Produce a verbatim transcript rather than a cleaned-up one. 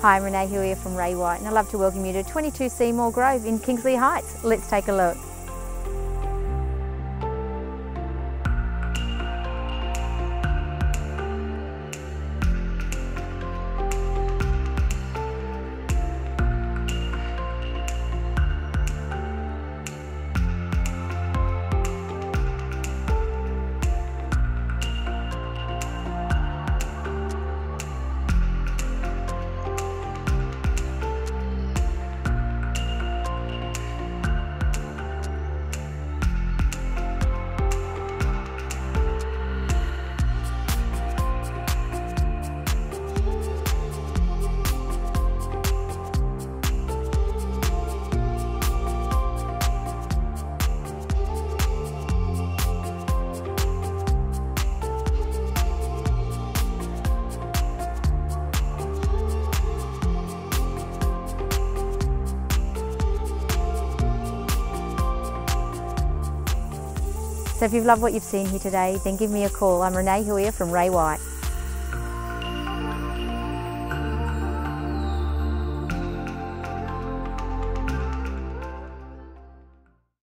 Hi, I'm Renee Hill here from Ray White, and I'd love to welcome you to twenty-two Seymour Grove in Kingsley Heights. Let's take a look. So if you've loved what you've seen here today, then give me a call. I'm Renee Hill here from Ray White.